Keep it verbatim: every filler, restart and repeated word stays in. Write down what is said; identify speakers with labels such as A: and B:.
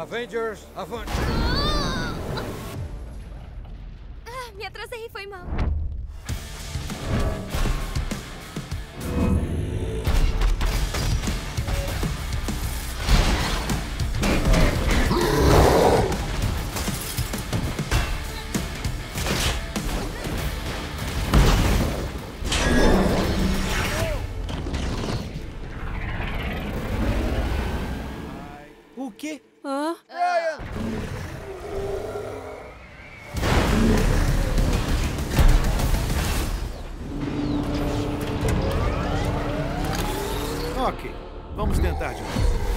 A: Avengers, avante!
B: Ah, me atrasei, foi mal.
C: O quê?
D: Hã?
A: Brian!
C: Ok, vamos tentar de novo.